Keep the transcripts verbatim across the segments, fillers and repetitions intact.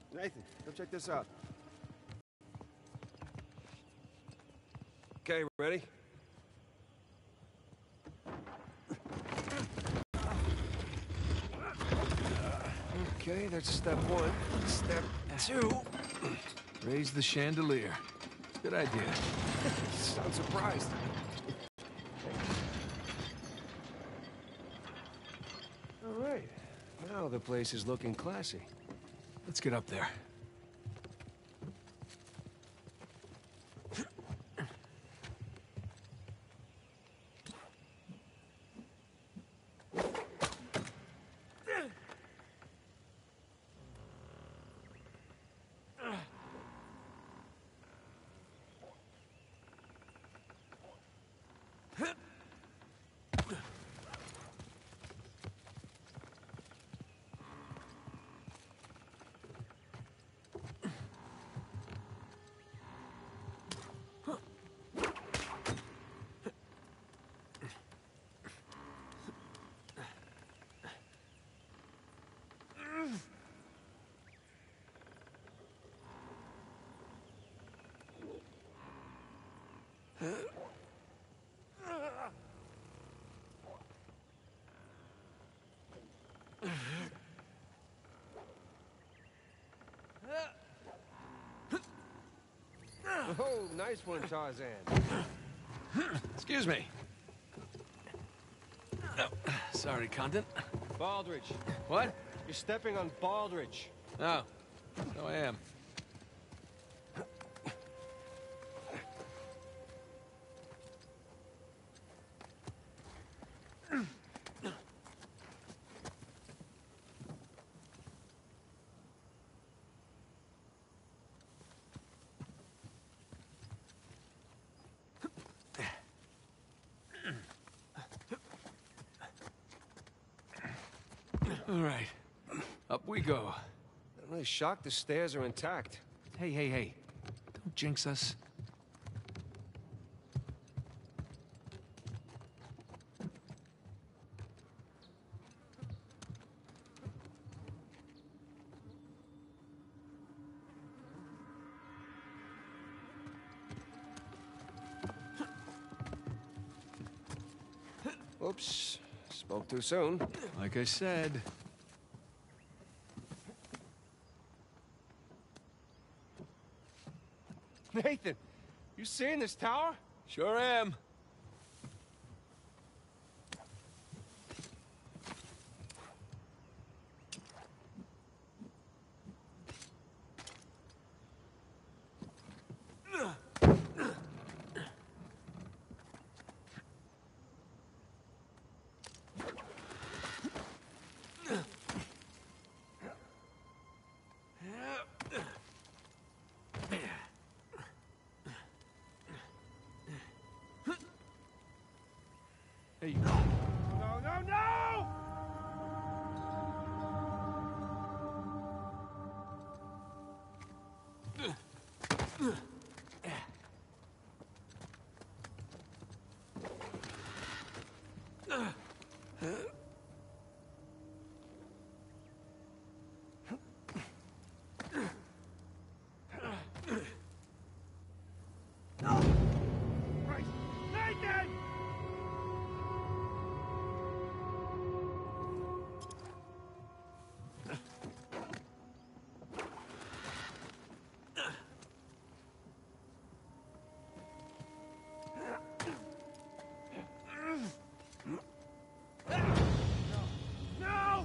Nathan, come check this out. Okay, ready? Okay, that's step one. Step two. Raise the chandelier. Good idea. Sound surprised. All right. Now the place is looking classy. Let's get up there. Oh, nice one, Tarzan. Excuse me. Oh, sorry, Condon. Baldridge. What? You're stepping on Baldridge. Oh, so I am. All right, up we go. I'm really shocked the stairs are intact. Hey, hey, hey, don't jinx us. Oops, spoke too soon. Like I said. Nathan, you seeing this tower? Sure am. Hey. No, no, no! Right. Nathan! No!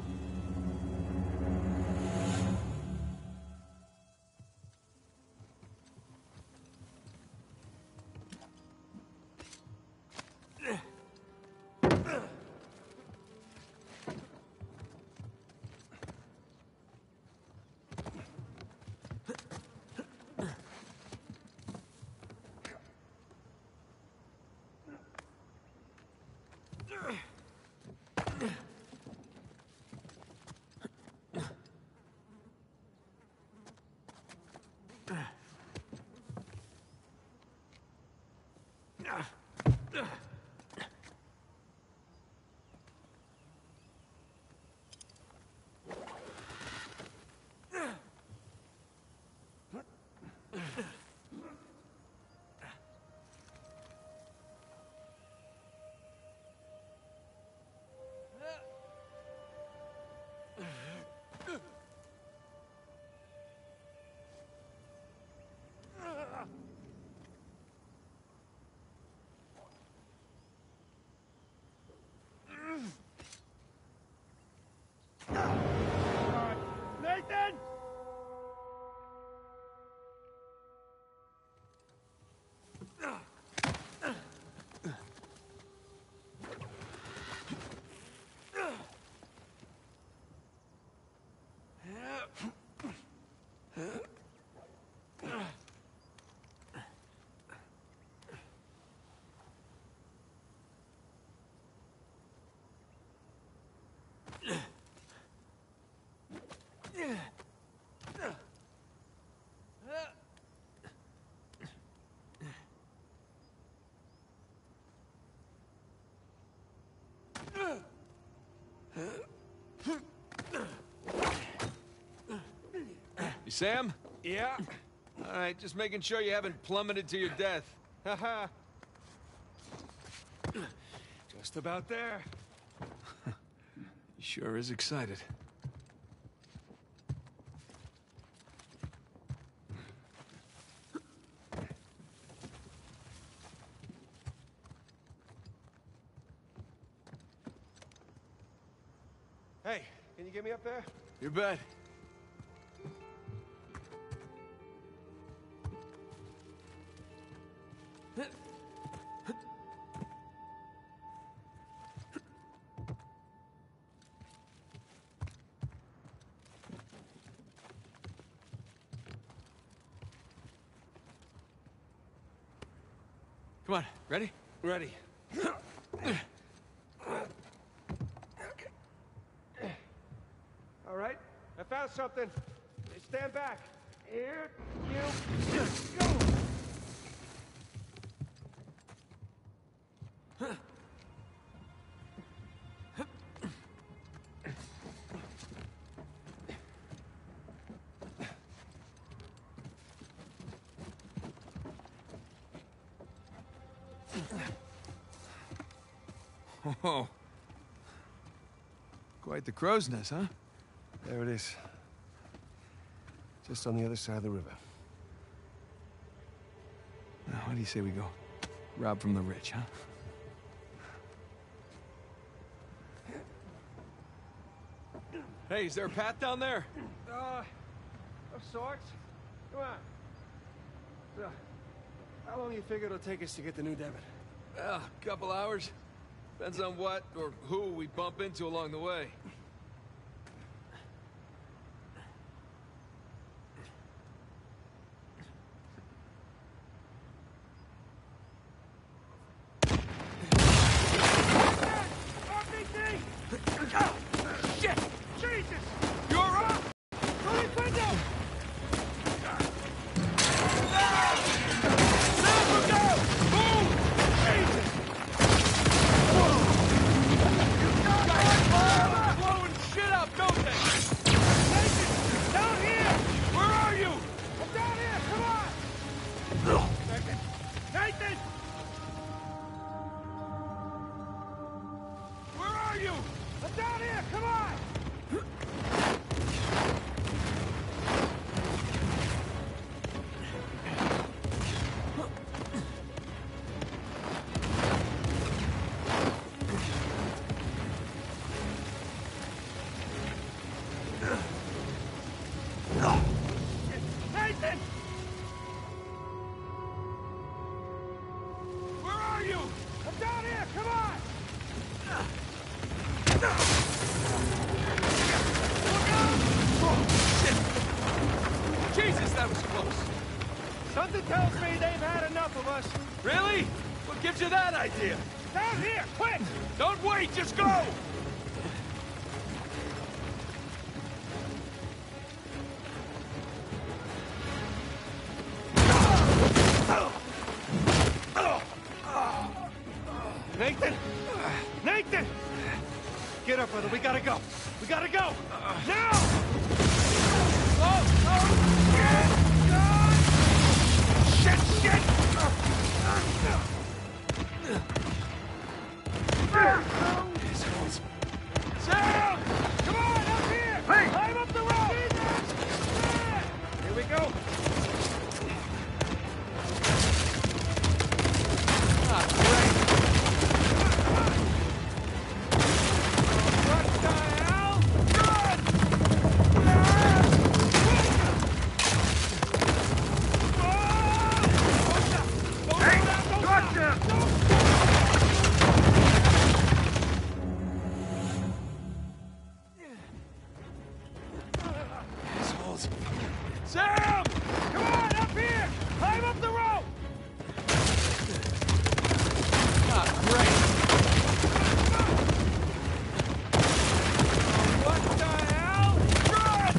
Sam? Yeah? All right, just making sure you haven't plummeted to your death. Haha. Just about there. He sure is excited. Hey, can you get me up there? You bet. Come on, ready? Ready. All right, I found something. Stand back. Here, you, go! Oh. Quite the crow's nest, huh? There it is. Just on the other side of the river. Now, what do you say we go? Rob from the rich, huh? Hey, is there a path down there? Uh, of sorts. Come on. So, how long do you figure it'll take us to get the new debit? Well, a couple hours. Depends on what or who we bump into along the way. Something tells me they've had enough of us. Really? What gives you that idea? Down here, quick! Don't wait, just go! Nathan! Nathan! Get up, brother. We gotta go. We gotta go! Now! Oh! Oh! Shit! Shit! Sam! Come on, up here! Hey! Climb up the rope! Here we go! Ah, great! What the hell? Run! Hey! Gotcha! Assholes. Sam! Come on, up here! Climb up the rope! Ah, great! What the hell? Run!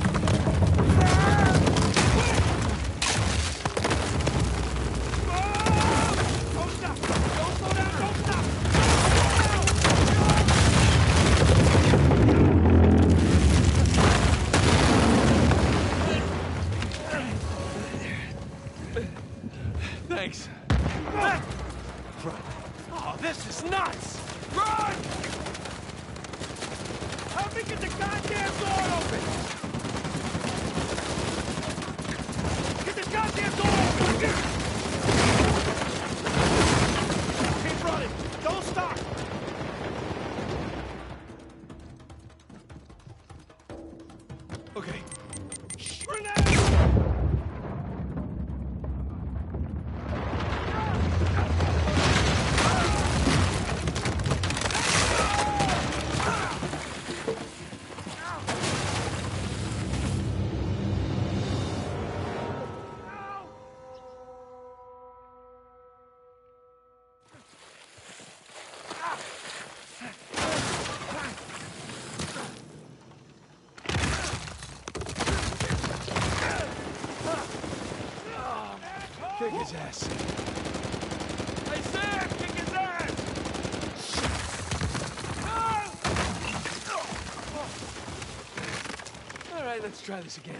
Don't stop! Don't slow down! Don't stop! Thanks. Oh, this is nuts! Run! Help me get the goddamn door open! Get the goddamn door open! Keep running! Don't stop! Okay. Grenade! Kick his ass. Hey, Sam! Kick his ass! All right, let's try this again.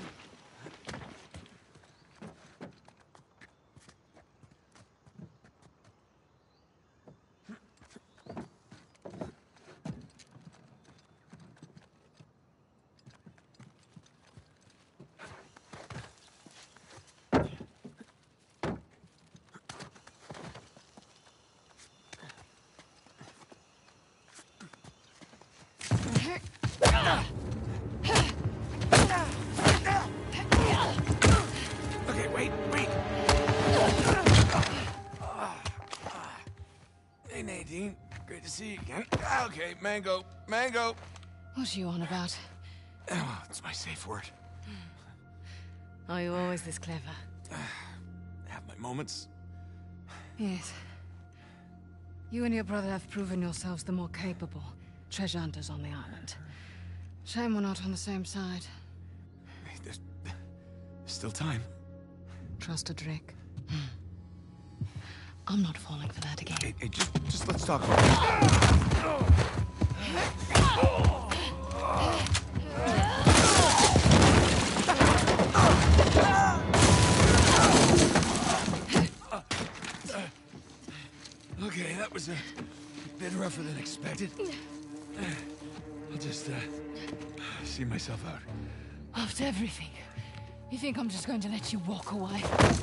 Okay, wait, wait. Hey, Nadine. Great to see you again. Okay, Mango. Mango. What are you on about? Oh, it's my safe word. Are you always this clever? Have my moments. Yes. You and your brother have proven yourselves the more capable treasure hunters on the island. Shame we're not on the same side. Hey, there's, there's still time. Trust a Drake. I'm not falling for that again. Hey, hey, just, just let's talk about it. Okay, that was a bit rougher than expected. I'll just, uh, see myself out. After everything, you think I'm just going to let you walk away?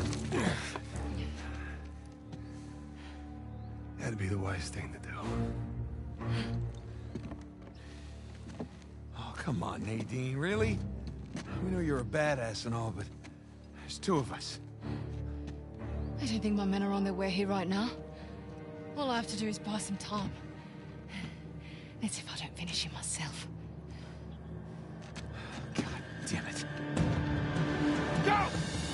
That'd be the wise thing to do. Oh, come on, Nadine, really? We know you're a badass and all, but there's two of us. I don't think my men are on their way here right now. All I have to do is buy some time. Let's see if I don't finish him myself. God damn it. Go!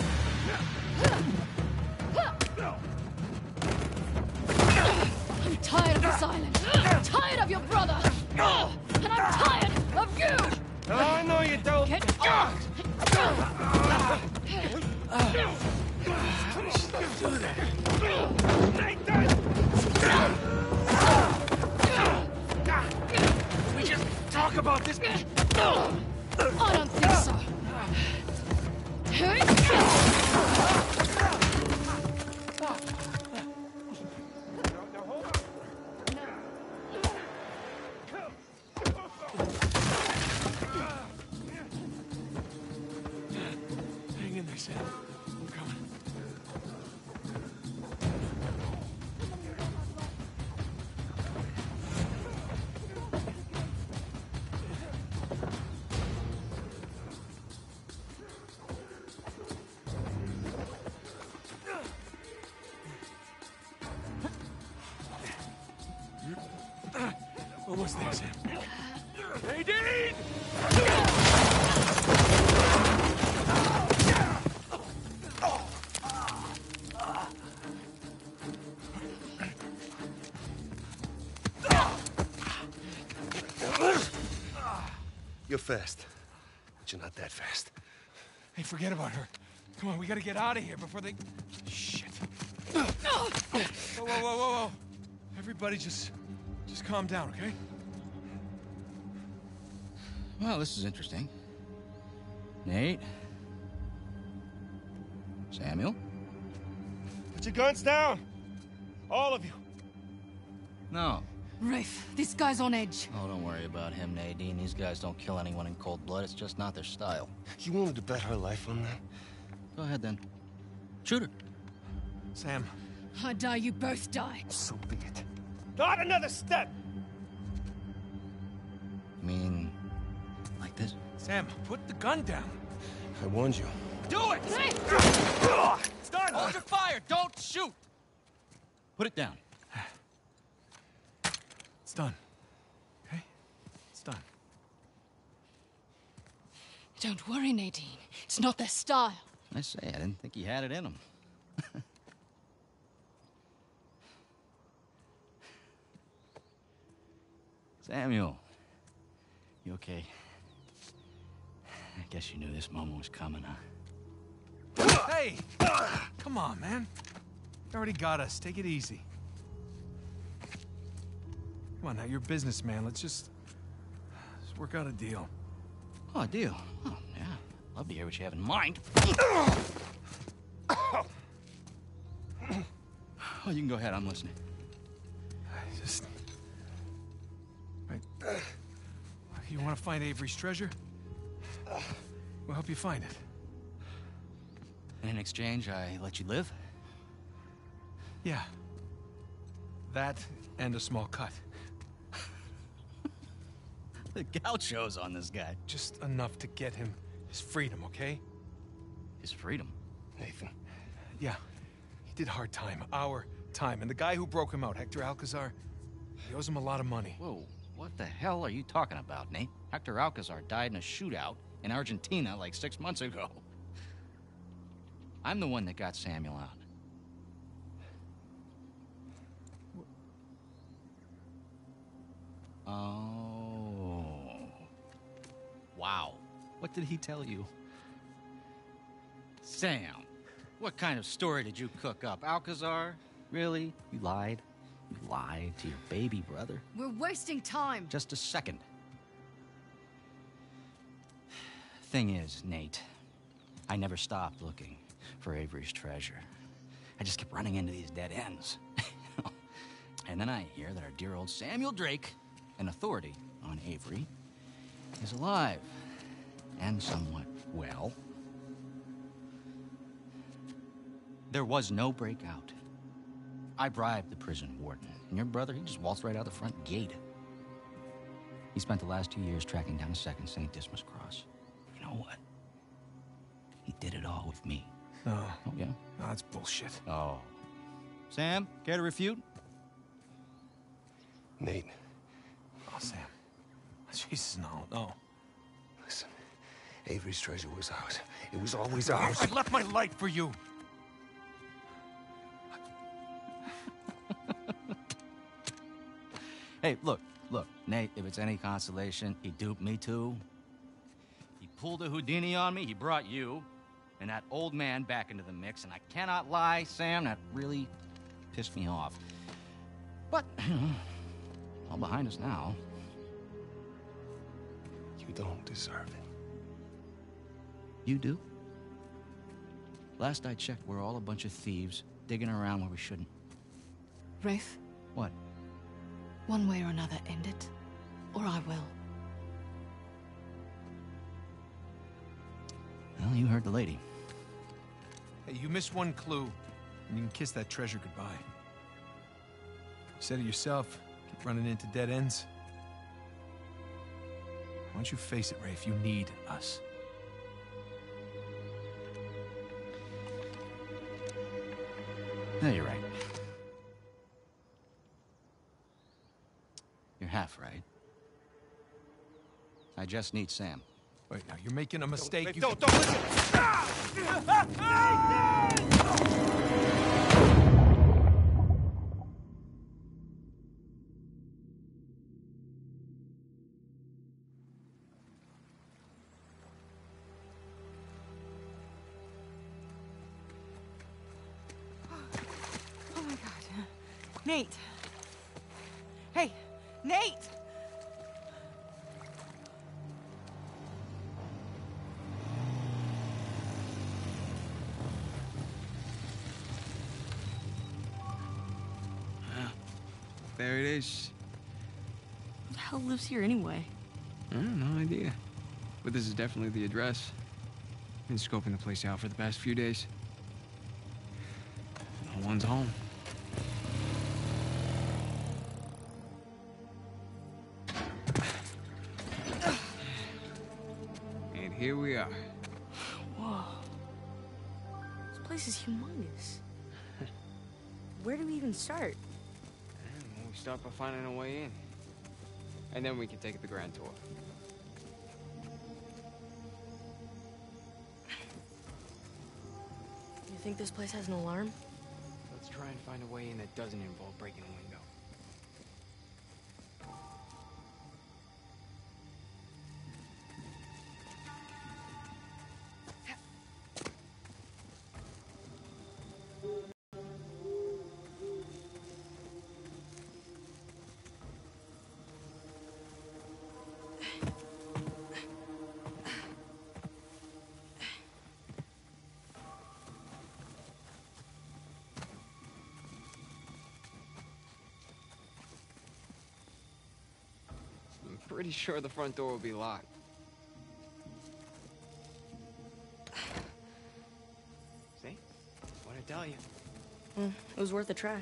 I'm tired of this island. I'm tired of your brother. And I'm tired of you! Oh, I know you don't. Get off! Do that. We just talk about this. I don't think so. Hang in there, Sam. I'm coming. Almost there, Sam. Nadine! You're fast, but you're not that fast. Hey, forget about her. Come on, we gotta get out of here before they... Shit. Whoa, whoa, whoa, whoa, whoa. Everybody just... just calm down, okay? Well, this is interesting. Nate? Samuel? Just your guns down! All of you! No. Rafe, this guy's on edge. Oh, don't worry about him, Nadine. These guys don't kill anyone in cold blood. It's just not their style. You willing to bet her life on that? Go ahead, then. Shoot her. Sam. I die, you both die. So be it. Not another step! I mean, like this? Sam, put the gun down. I warned you. Do it! It's done! Hold your fire! Don't shoot! Put it down. It's done. Okay? It's done. Don't worry, Nadine. It's not their style. I say, I didn't think he had it in him. Samuel. You okay? I guess you knew this moment was coming, huh? Hey! Come on, man. You already got us. Take it easy. Come on, now, you're a businessman. Let's just... Let's work out a deal. Oh, a deal. Oh, yeah. Love to hear what you have in mind. Oh, you can go ahead. I'm listening. Just... Right. You want to find Avery's treasure? We'll help you find it. And in exchange, I let you live? Yeah. That and a small cut. The gauchos on this guy. Just enough to get him his freedom, okay? His freedom. Nathan. Yeah. He did hard time. Our time. And the guy who broke him out, Hector Alcazar, he owes him a lot of money. Whoa, what the hell are you talking about, Nate? Hector Alcazar died in a shootout in Argentina like six months ago. I'm the one that got Samuel out. Oh. Wow. What did he tell you? Sam, what kind of story did you cook up? Alcazar? Really? You lied? You lied to your baby brother? We're wasting time. Just a second. Thing is, Nate, I never stopped looking for Avery's treasure. I just kept running into these dead ends. And then I hear that our dear old Samuel Drake, an authority on Avery, is alive and somewhat well. There was no breakout. I bribed the prison warden, and your brother, he just waltzed right out the front gate. He spent the last two years tracking down a second Saint Dismas cross. You know what? He did it all with me. No. Oh, yeah? No, that's bullshit. Oh. Sam, care to refute? Nate. Oh, Sam. Jesus, no, no. Listen. Avery's treasure was ours. It was always ours. I left my life for you. Hey, look, look, Nate, if it's any consolation, he duped me too. He pulled a Houdini on me, he brought you and that old man back into the mix, and I cannot lie, Sam, that really pissed me off. But, all behind us now. You don't deserve it. You do? Last I checked, we're all a bunch of thieves, digging around where we shouldn't. Rafe, What? one way or another, end it, or I will. Well, you heard the lady. Hey, you missed one clue, and you can kiss that treasure goodbye. You said it yourself, keep running into dead ends. Why don't you face it, Rafe? You need us. No, you're right. You're half right. I just need Sam. Wait, now, you're making a mistake. Wait, You don't, don't listen! Oh my God. Nate. Hey, Nate! there it is. Who the hell lives here anyway? I have no idea. But this is definitely the address. Been scoping the place out for the past few days. No one's home. And here we are. Whoa. This place is humongous. Where do we even start? And we start by finding a way in. And then we can take the grand tour. You think this place has an alarm? Let's try and find a way in that doesn't involve breaking a window. Pretty sure the front door will be locked. See? What'd I tell you? Well, it was worth a try.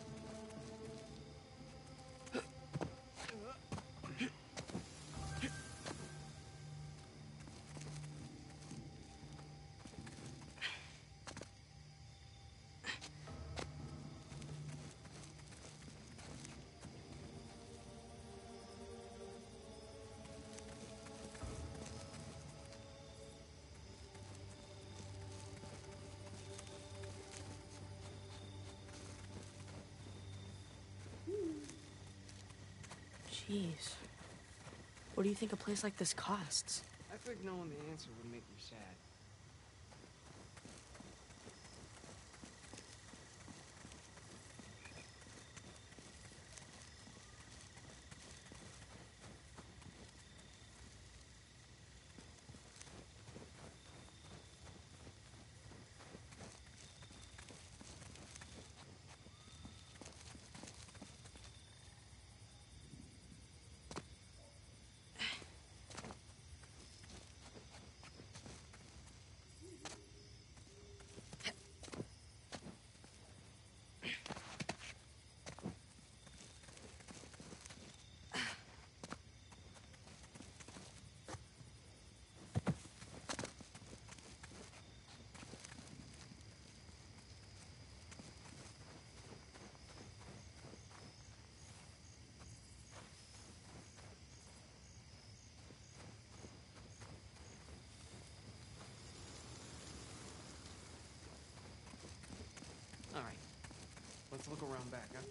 Jeez. What do you think a place like this costs? I think knowing the answer would make you sad. All right, let's look around back, huh?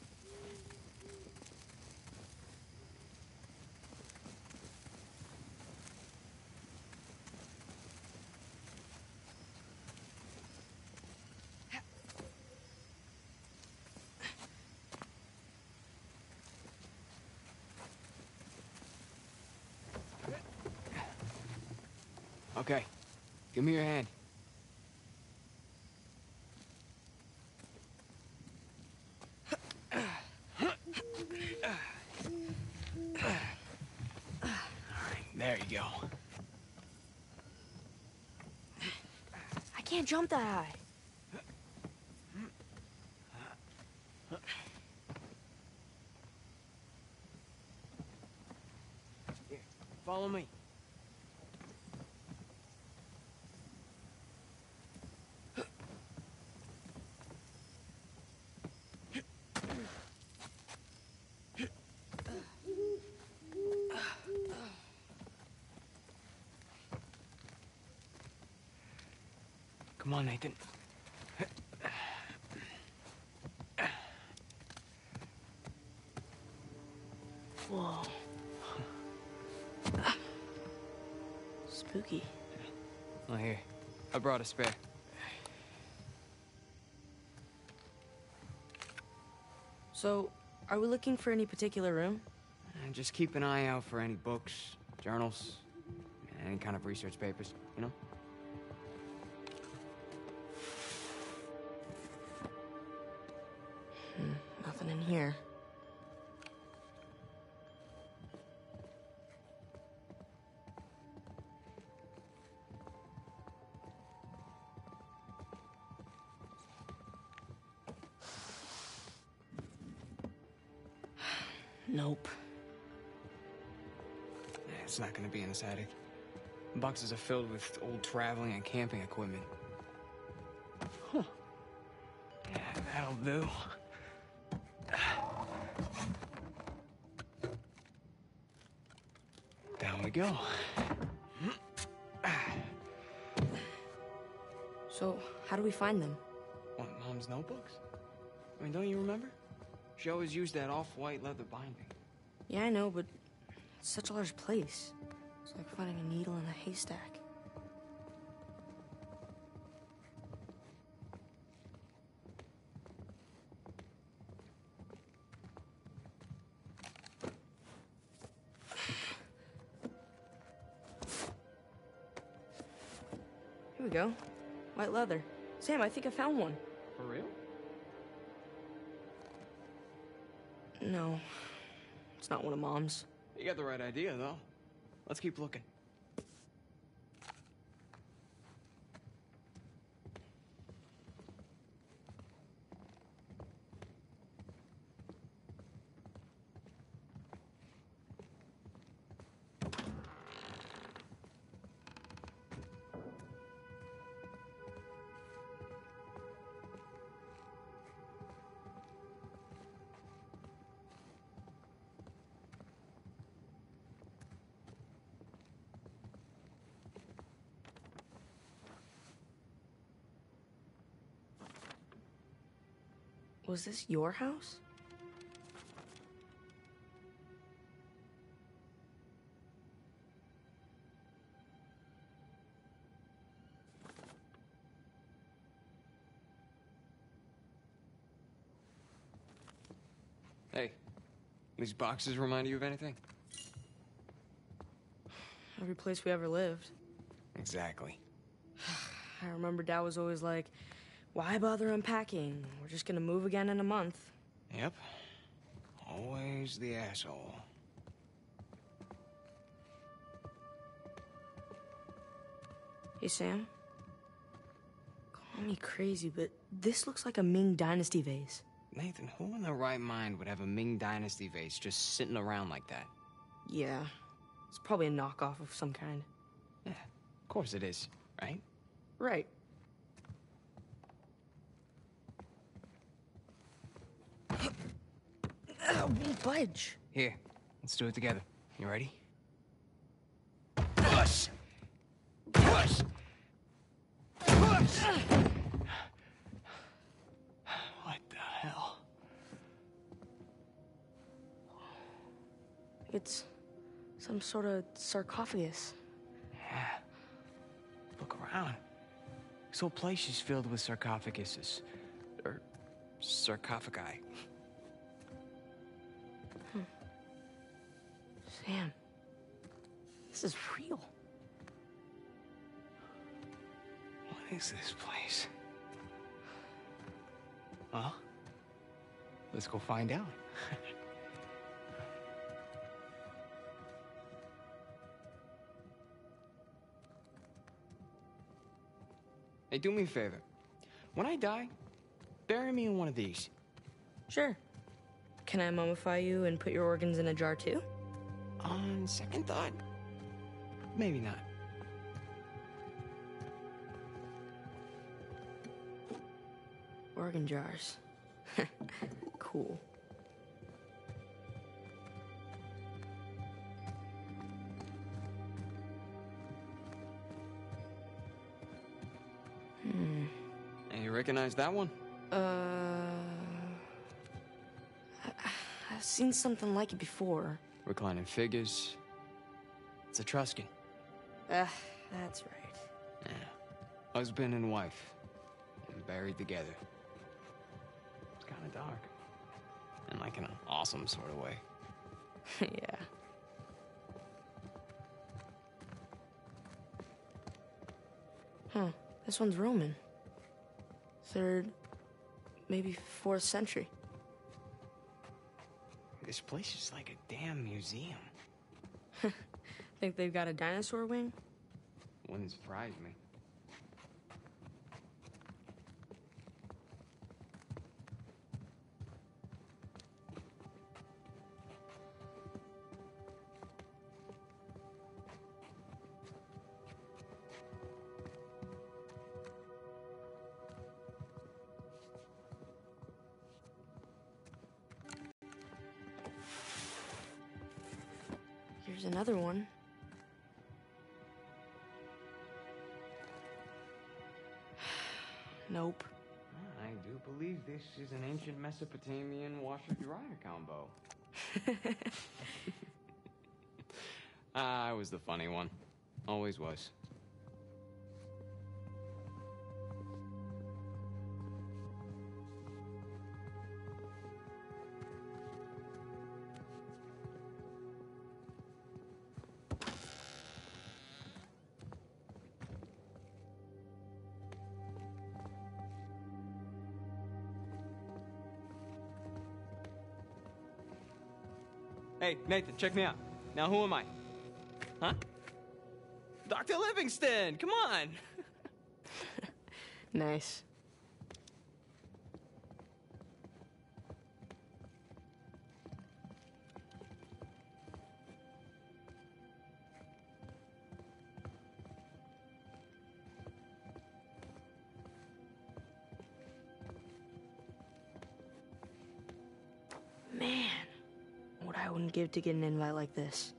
Okay, give me your hand. There you go. I can't jump that high. Here, follow me. Come on, Nathan. Whoa. Spooky. Oh, here. I brought a spare. So, are we looking for any particular room? And just keep an eye out for any books, journals, any kind of research papers, you know? Nothing in here. Nope. Yeah, it's not gonna be in this attic. Boxes are filled with old traveling and camping equipment. Huh. Yeah, that'll do. Down we go. So, how do we find them? What, Mom's notebooks? I mean, don't you remember? She always used that off-white leather binding. Yeah, I know, but it's such a large place. It's like finding a needle in a haystack. Here we go. White leather. Sam, I think I found one. For real? No. It's not one of Mom's. You got the right idea, though. Let's keep looking. Was this your house? Hey, these boxes remind you of anything? Every place we ever lived. Exactly. I remember Dad was always like, why bother unpacking? We're just gonna move again in a month. Yep. Always the asshole. Hey, Sam. Call me crazy, but this looks like a Ming Dynasty vase. Nathan, who in their right mind would have a Ming Dynasty vase just sitting around like that? Yeah. It's probably a knockoff of some kind. Yeah, of course it is, right? Right. Uh, won't budge. Here, let's do it together. You ready? Push! Push! Push! What the hell? It's some sort of sarcophagus. Yeah. Look around. This whole place is filled with sarcophaguses. Or sarcophagi. Sam, this is real. What is this place? Huh? Let's go find out. Hey, do me a favor. When I die, bury me in one of these. Sure. Can I mummify you and put your organs in a jar too? On second thought, maybe not. Organ jars. Cool. Hmm. Hey, you recognize that one? Uh... I, I've seen something like it before. Reclining figures. It's Etruscan. Ah, that's right. Yeah. Husband and wife. And buried together. It's kind of dark. In like an awesome sort of way. Yeah. Huh. This one's Roman. Third, maybe fourth century. This place is like a damn museum. Think they've got a dinosaur wing? Wouldn't surprise me. There's another one. Nope. I do believe this is an ancient Mesopotamian washer-dryer combo. I was the funny one. Always was. Hey, Nathan, check me out. Now, who am I? Huh? Doctor Livingston, come on! Nice. Man, what I wouldn't give to get an invite like this.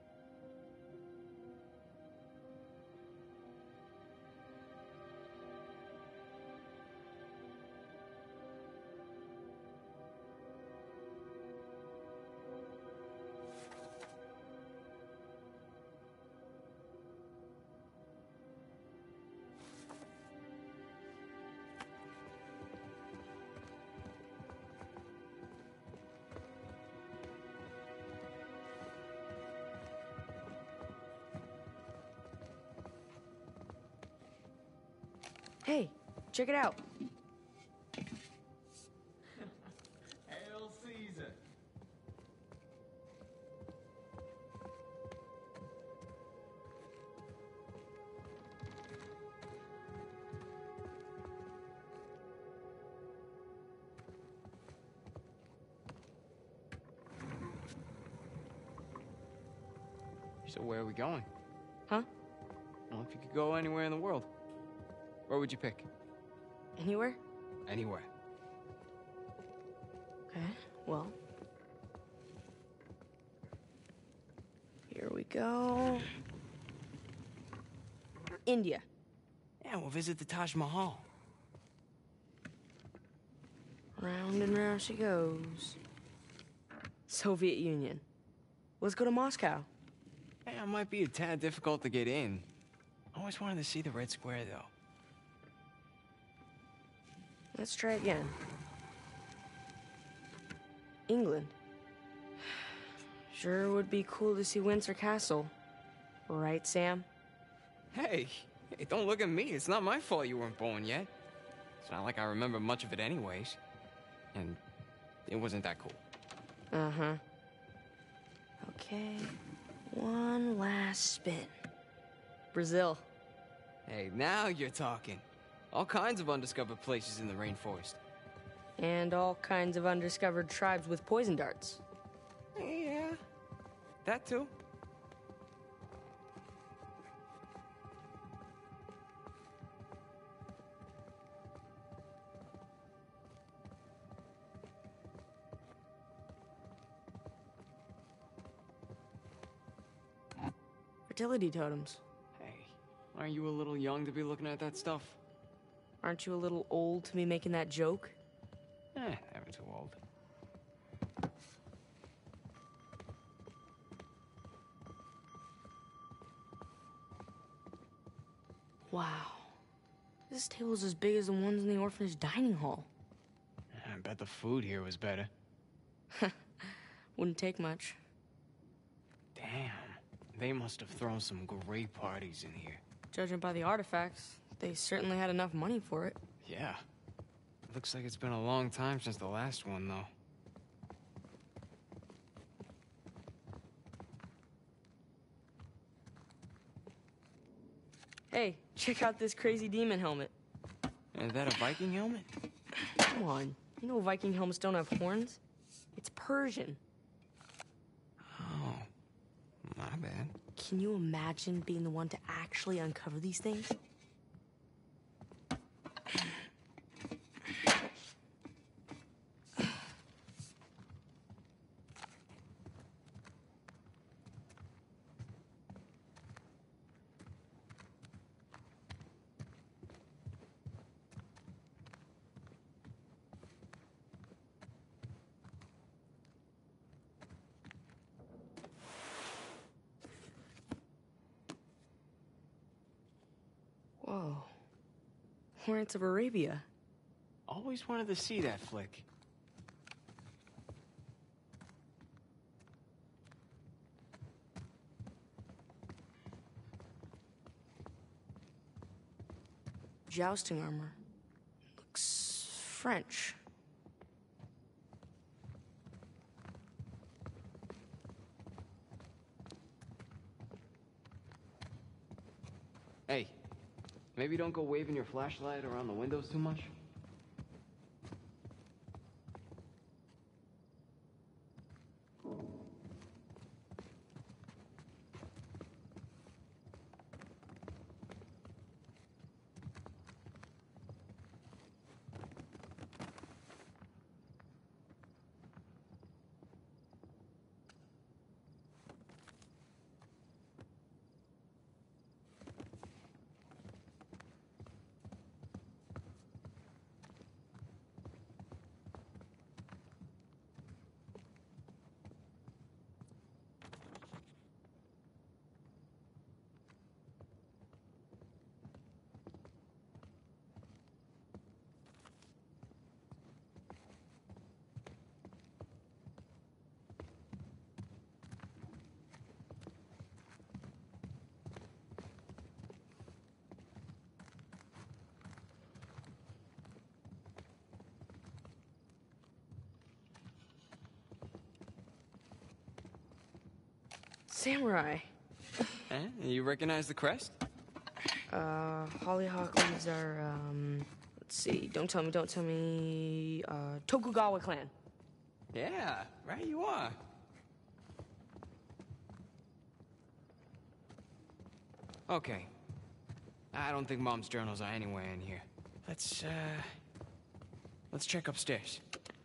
Hey, check it out. Hail Caesar. So where are we going? Huh? Well, if you could go anywhere in the world, where would you pick? Anywhere? Anywhere. Okay, well. Here we go. India. Yeah, we'll visit the Taj Mahal. Round and round she goes. Soviet Union. Let's go to Moscow. Yeah, it might be a tad difficult to get in. I always wanted to see the Red Square, though. Let's try again. England. Sure would be cool to see Windsor Castle. Right, Sam? Hey, hey, don't look at me. It's not my fault you weren't born yet. It's not like I remember much of it anyways. And it wasn't that cool. Uh-huh. Okay. One last spin. Brazil. Hey, now you're talking. All kinds of undiscovered places in the rainforest. And all kinds of undiscovered tribes with poison darts. Yeah, that too. Fertility totems. Hey, aren't you a little young to be looking at that stuff? Aren't you a little old to be making that joke? Eh, never too old. Wow. This table's as big as the ones in the orphanage dining hall. I bet the food here was better. Wouldn't take much. Damn, they must have thrown some great parties in here. Judging by the artifacts, they certainly had enough money for it. Yeah. Looks like it's been a long time since the last one, though. Hey, check out this crazy demon helmet. Is that a Viking helmet? Come on. You know Viking helmets don't have horns? It's Persian. Oh, my bad. Can you imagine being the one to actually uncover these things? Lawrence of Arabia. Always wanted to see that flick. Jousting armor. Looks French. Hey, maybe don't go waving your flashlight around the windows too much. Samurai. Eh? You recognize the crest? Uh, Hollyhock leaves are, um, let's see, don't tell me, don't tell me, uh, Tokugawa clan. Yeah, right you are. Okay. I don't think Mom's journals are anywhere in here. Let's, uh... let's check upstairs.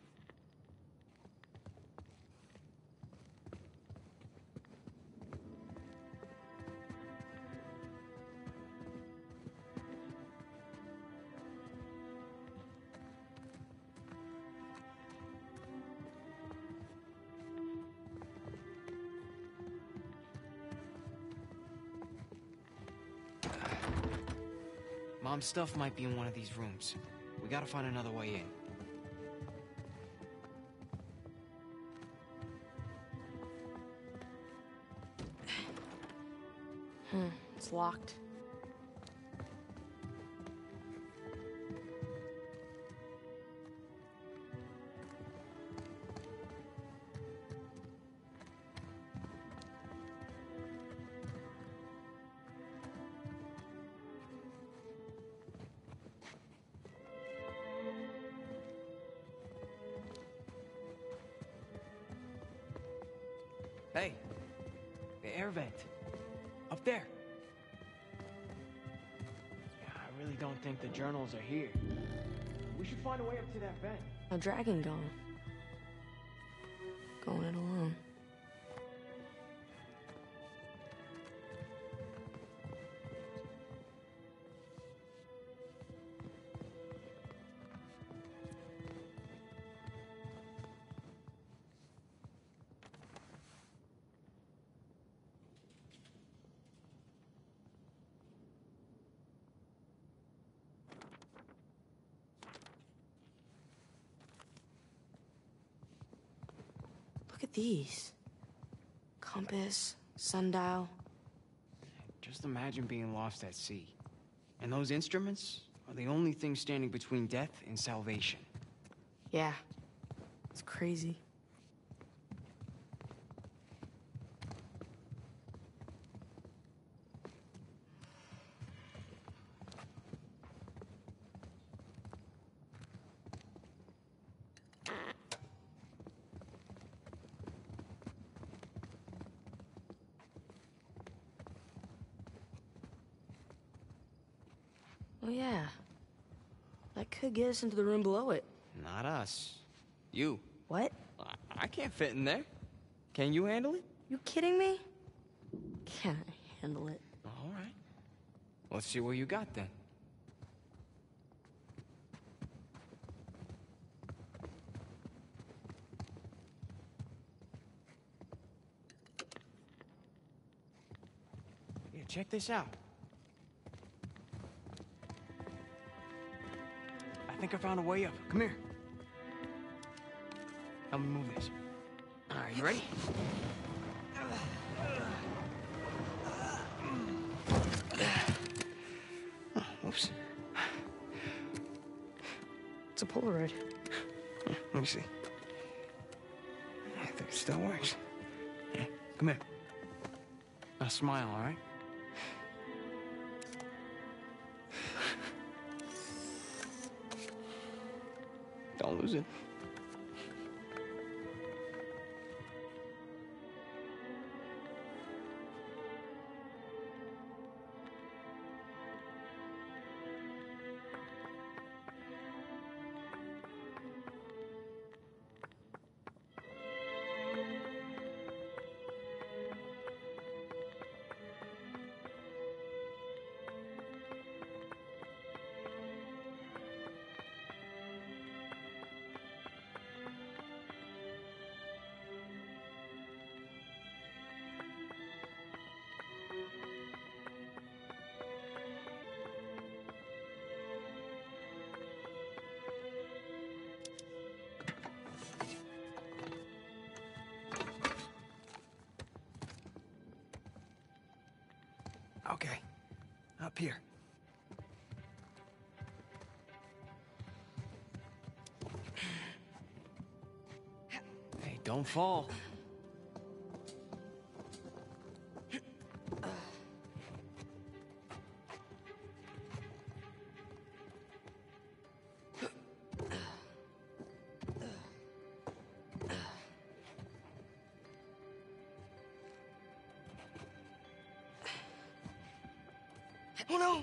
Mom's stuff might be in one of these rooms. We gotta find another way in. Hmm, it's locked. Hey, the air vent. Up there. Yeah, I really don't think the journals are here. We should find a way up to that vent. A dragon gone. Going it alone. Look at these. Compass, sundial. Just imagine being lost at sea. And those instruments are the only thing standing between death and salvation. Yeah. It's crazy. Oh, yeah. That could get us into the room below it. Not us. You. What? I, I can't fit in there. Can you handle it? You kidding me? Can't I handle it? All right. Let's see what you got then. Here, check this out. think I found a way up. Come here. Help me move this. All right, you ready? Oh, whoops. It's a Polaroid. Let me see. I think it still works. Yeah, come here. Now smile, all right? Don't lose it. Okay, up here. Hey, don't fall. Oh no!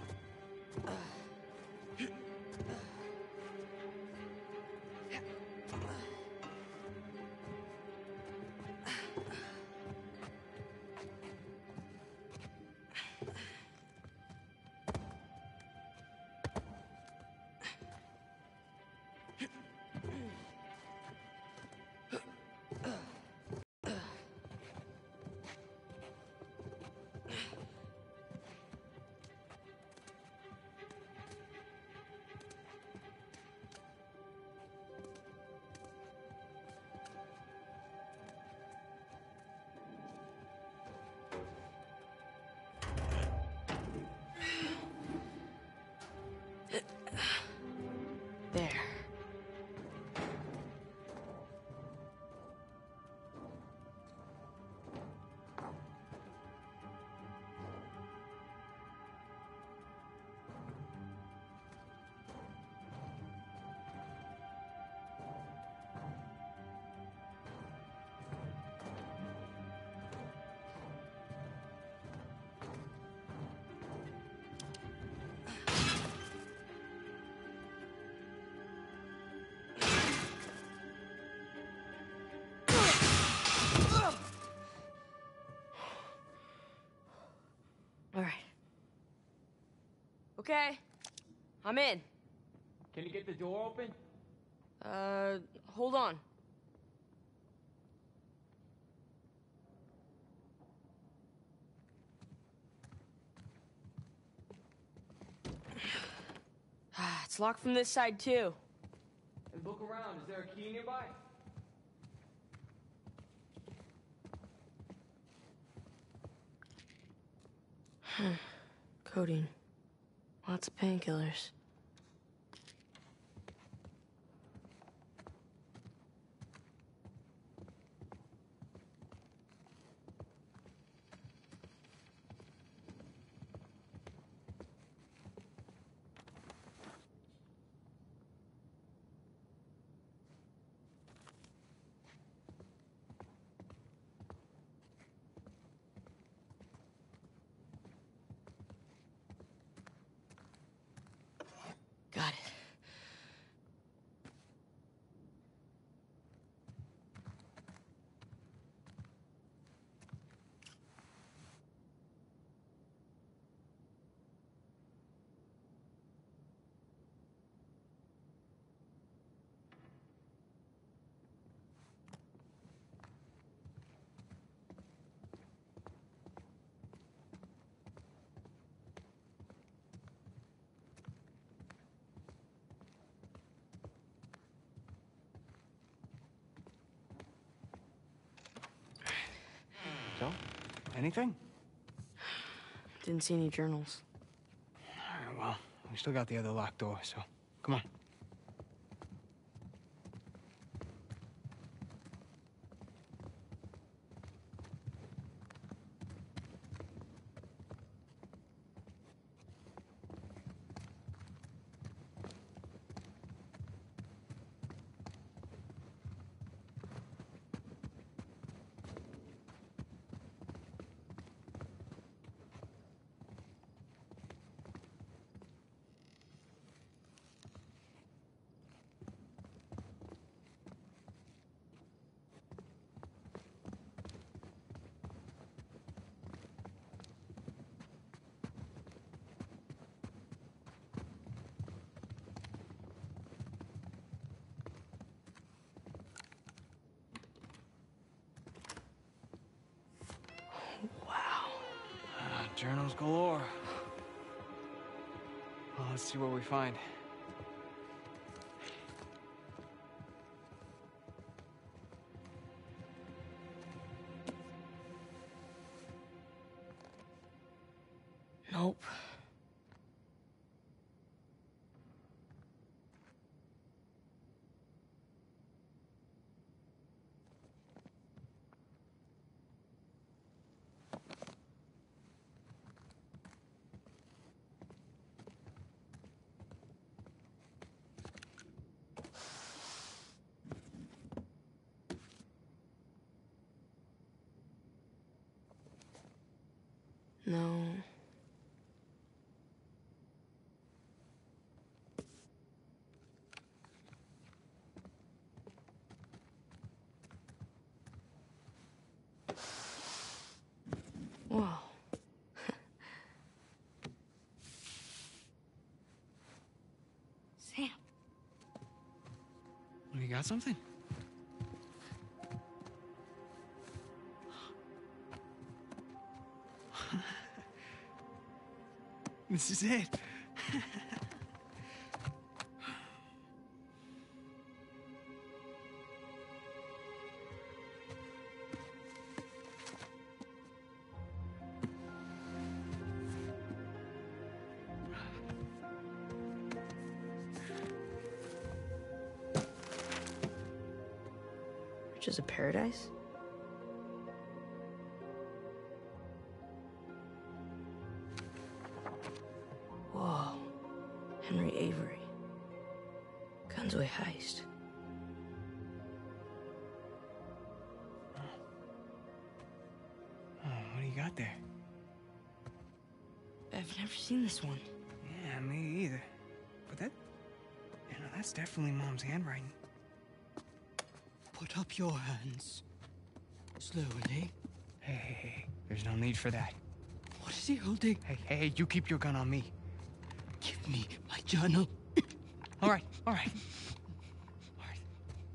There. All right. Okay, I'm in. Can you get the door open? Uh, hold on. It's locked from this side, too. And look around. Is there a key nearby? Codeine. Lots of painkillers. Anything? Didn't see any journals. All right, well, we still got the other locked door, so come on. Journals galore. Well, let's see what we find. Nope. No. Whoa. Sam. You got something? This is it. Riches of Paradise? Whoa. Henry Avery. Gunsway heist. Oh, what do you got there? I've never seen this one. Yeah, me either. But that... You know, that's definitely Mom's handwriting. Put up your hands. Slowly. Hey, hey, hey. There's no need for that. What is he holding? Hey, hey, hey, you keep your gun on me. Give me my journal. All right, all right. All right.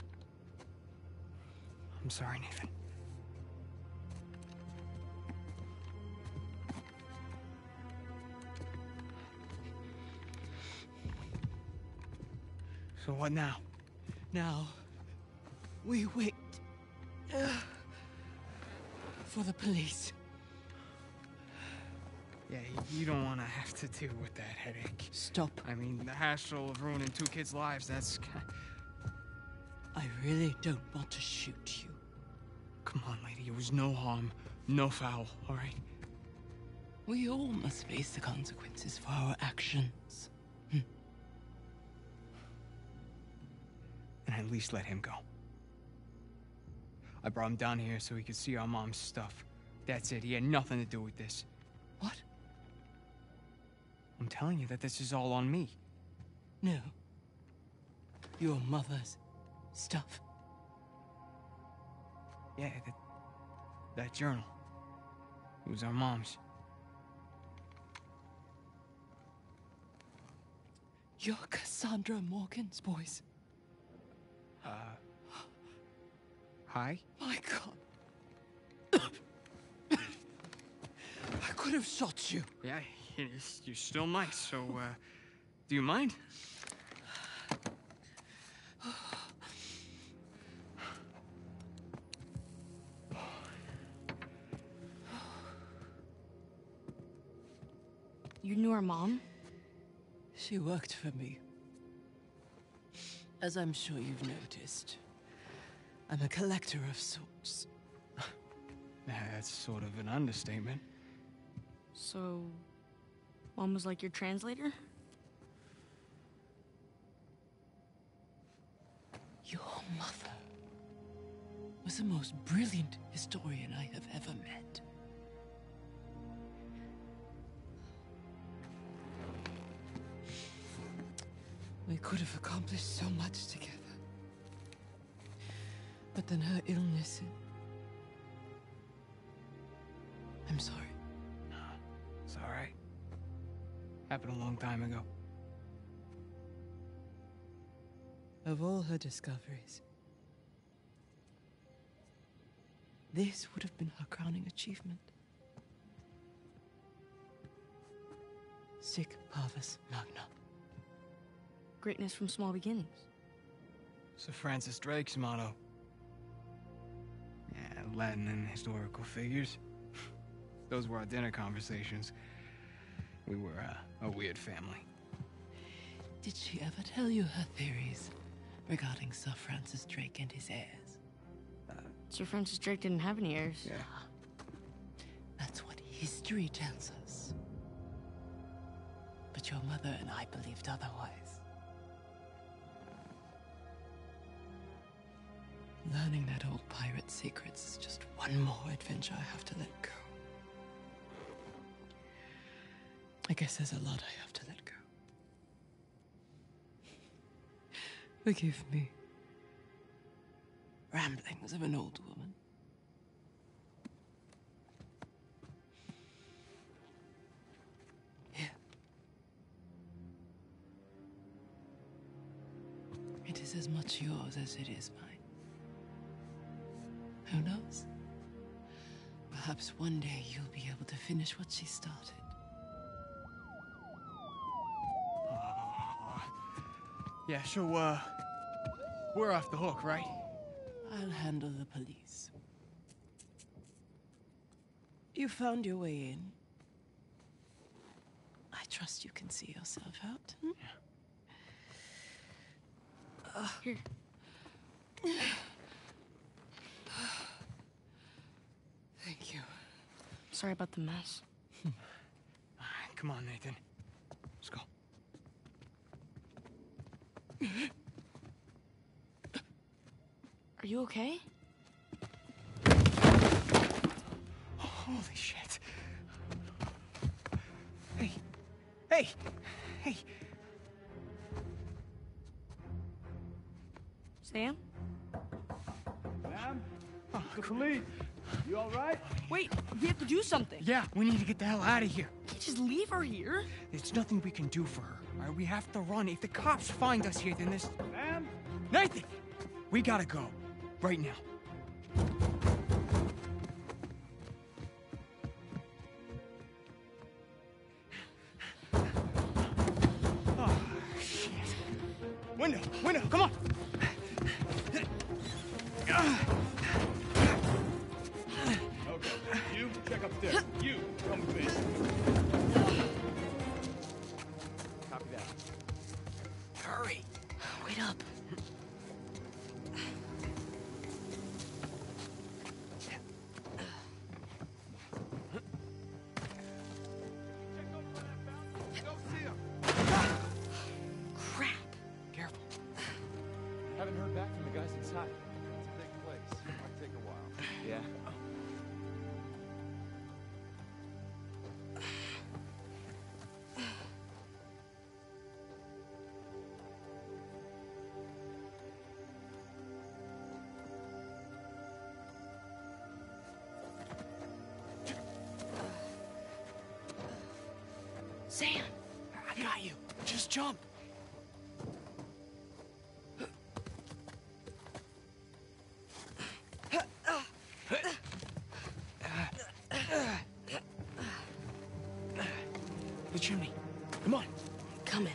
I'm sorry, Nathan. So what now? Now, we wait uh, for the police. Yeah, you don't want to have to deal with that headache. Stop. I mean, the hassle of ruining two kids' lives, that's... I really don't want to shoot you. Come on, lady, it was no harm, no foul, all right? We all must face the consequences for our actions. Hm. And at least let him go. I brought him down here so he could see our mom's stuff. That's it, he had nothing to do with this. What? I'm telling you that this is all on me. No. Your mother's stuff. Yeah, that, that journal. It was our mom's. You're Cassandra Morgan's voice. Uh... Hi? My God. I could have shot you. Yeah, you still might, so, uh... do you mind? You knew our mom? She worked for me. As I'm sure you've noticed, I'm a collector of sorts. Nah, that's sort of an understatement. So, Mom was like your translator? Your mother was the most brilliant historian I have ever met. We could have accomplished so much together. But then her illness... I'm sorry. No, it's all right. Happened a long time ago. Of all her discoveries, this would have been her crowning achievement. Sic parvis magna. Greatness from small beginnings. Sir Francis Drake's motto. Yeah, Latin and historical figures. Those were our dinner conversations. We were uh, a weird family. Did she ever tell you her theories regarding Sir Francis Drake and his heirs? Uh, Sir Francis Drake didn't have any heirs. Yeah. That's what history tells us. But your mother and I believed otherwise. Learning that old pirate's secrets is just one more adventure I have to let go. I guess there's a lot I have to let go. Forgive me. Ramblings of an old woman. Here. It is as much yours as it is mine. Who knows? Perhaps one day you'll be able to finish what she started. Yeah, so, uh, we're off the hook, right? I'll handle the police. You found your way in. I trust you can see yourself out. Hmm? Yeah. Uh, here. Thank you. Sorry about the mess. Come on, Nathan. Let's go. Are you okay? Holy shit. Hey. Hey. Hey. Sam? Ma'am? Oh, Police! You all right? Wait, we have to do something. yeah, we need to get the hell out of here. Can't just leave her here. There's nothing we can do for her. All right, we have to run. If the cops find us here, then this... Ma'am? Nathan! We gotta go. Right now. Oh, shit. Window! Window! Come on! Okay, you check upstairs. You, come with me. Copy that. Hurry! Wait up. Crap. Careful. Haven't heard back from the guys inside. It's a big place. Might take a while. Yeah? Sam! I got you. Just jump. The chimney. Come on. Coming.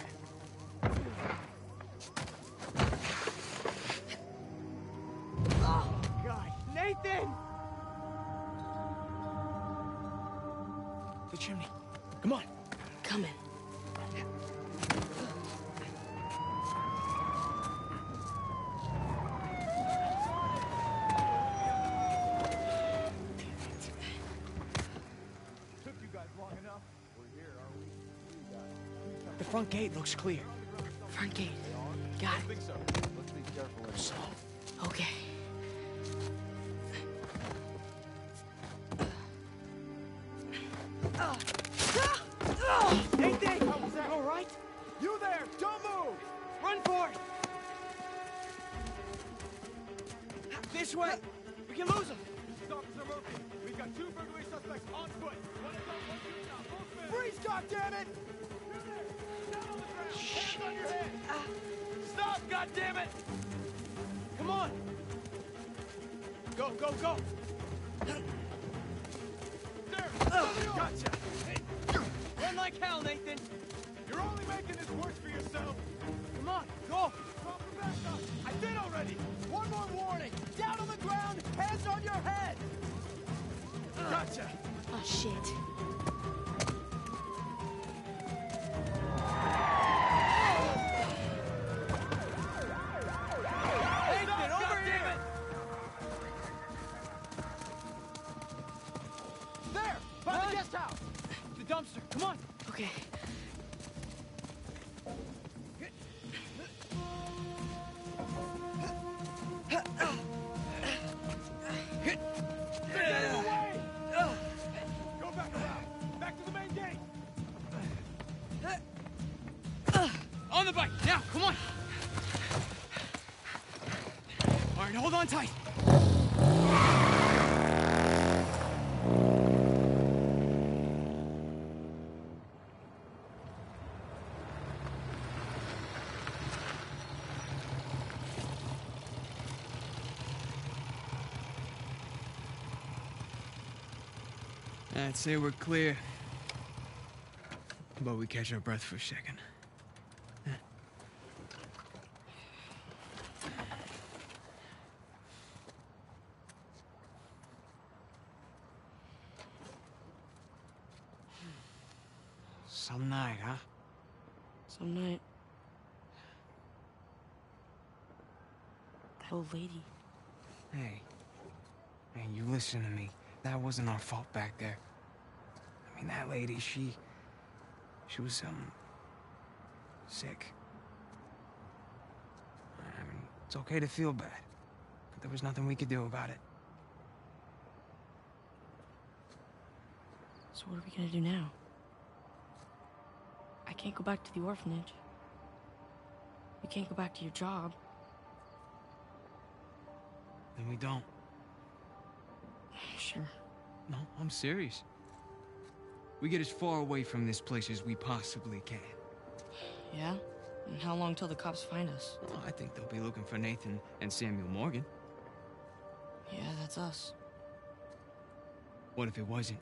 God. Nathan! The chimney. Come on. Come. coming. The front gate looks clear. Front gate. Got it. so. Let's be careful and slow. Okay. Nathan! All right? You there! Don't move! Run for it! This way! We can lose him! Officer Murphy, we've got two burglary suspects on foot. One is up, one shooting out. Full speed. Freeze, goddammit! You there! Down on the ground! Hands on your head! Stop, goddammit! Come on! Go, go, go! There! Gotcha! Run like hell, Nathan! You're only making this worse for yourself. Come on, go! Call for backup. I did already. One more warning. Down on the ground, hands on your head. Gotcha. Oh, shit. Nathan, over here! There, by the guest house. The dumpster, come on! Okay. Go back around. Back to the main gate. On the bike, now, come on! All right, hold on tight. I'd say we're clear. But we catch our breath for a second. Some night, huh? Some night. That old lady. Hey. Hey, you listen to me. That wasn't our fault back there. I mean, that lady, she... She was, um... sick. I mean, it's okay to feel bad. But there was nothing we could do about it. So what are we gonna do now? I can't go back to the orphanage. You can't go back to your job. Then we don't. Sure. No, I'm serious. We get as far away from this place as we possibly can. Yeah? And how long till the cops find us? Well, I think they'll be looking for Nathan and Samuel Morgan. Yeah, that's us. What if it wasn't?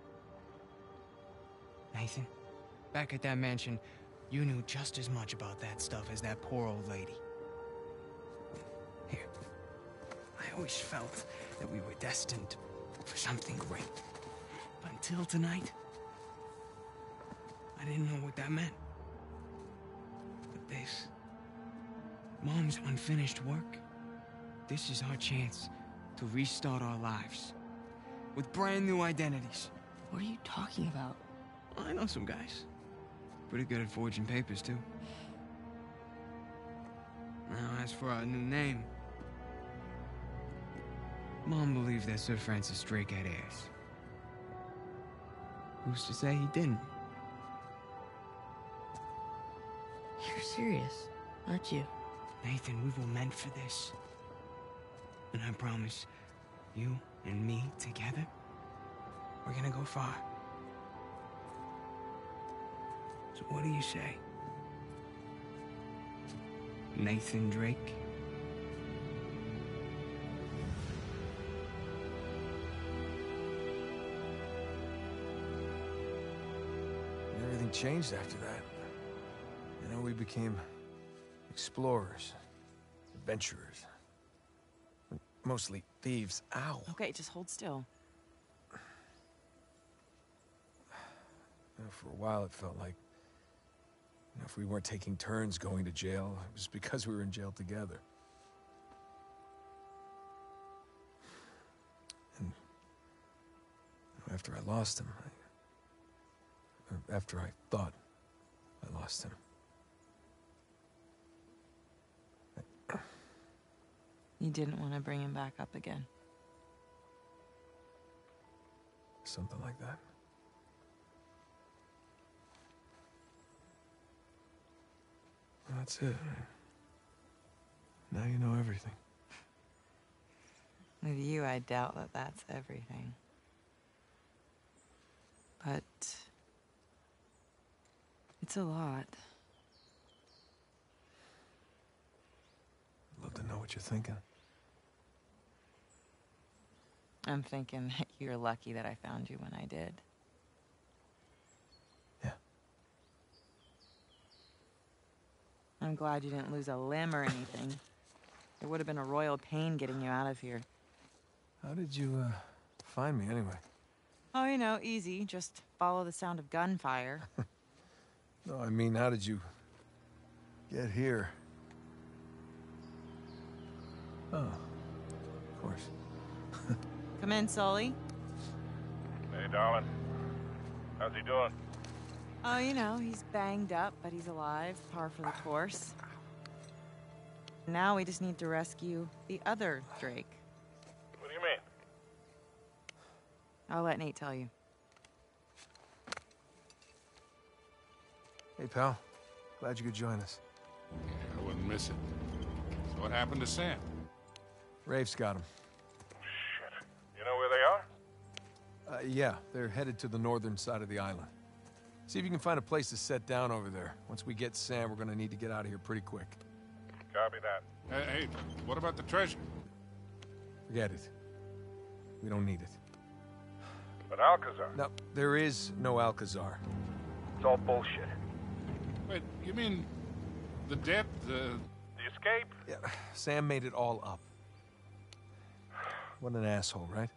Nathan, back at that mansion, you knew just as much about that stuff as that poor old lady. Here. I always felt that we were destined for something great. But until tonight, I didn't know what that meant. But this... Mom's unfinished work. This is our chance to restart our lives. With brand new identities. What are you talking about? I know some guys. Pretty good at forging papers, too. Now, as for our new name... Mom believed that Sir Francis Drake had heirs. Who's to say he didn't? You're serious, aren't you? Nathan, we were meant for this. And I promise, you and me together, we're gonna go far. So what do you say? Nathan Drake? Everything changed after that. You know, we became explorers, adventurers. Mostly thieves. Ow. Okay, just hold still. You know, for a while, it felt like, you know, if we weren't taking turns going to jail, it was because we were in jail together. And you know, after I lost him, I, or after I thought I lost him, You didn't want to bring him back up again. something like that. That's it. Now you know everything. With you, I doubt that that's everything. But it's a lot. I'd love to know what you're thinking. I'm thinking that you're lucky that I found you when I did. Yeah. I'm glad you didn't lose a limb or anything. It would have been a royal pain getting you out of here. How did you, uh, find me anyway? Oh, you know, easy. Just follow the sound of gunfire. No, I mean, how did you get here? Oh, of course. Come in, Sully. Hey, darling. How's he doing? Oh, you know, he's banged up, but he's alive. Par for the course. Now we just need to rescue the other Drake. What do you mean? I'll let Nate tell you. Hey, pal. Glad you could join us. Yeah, I wouldn't miss it. So what happened to Sam? Rafe's got him. Shit. You know where they are? Uh, yeah, they're headed to the northern side of the island. See if you can find a place to set down over there. Once we get Sam, we're gonna need to get out of here pretty quick. Copy that. Hey, hey, what about the treasure? Forget it. We don't need it. But Alcazar. No, there is no Alcazar. It's all bullshit. Wait, you mean the debt, the... The escape? Yeah, Sam made it all up. What an asshole, right?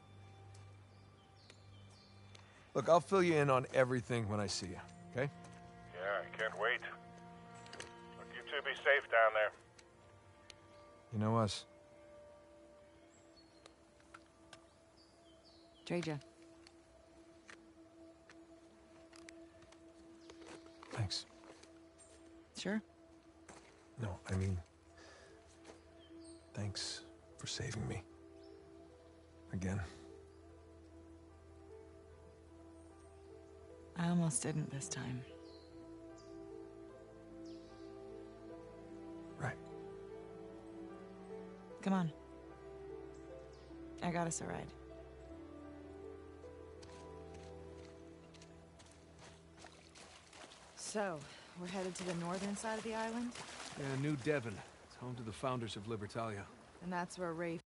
Look, I'll fill you in on everything when I see you, okay? Yeah, I can't wait. Look, you two be safe down there. You know us. Treja. Thanks. Sure. No, I mean... Thanks for saving me. Again. I almost didn't this time. Right. Come on. I got us a ride. So, we're headed to the northern side of the island? Yeah, New Devon. It's home to the founders of Libertalia. And that's where Rafe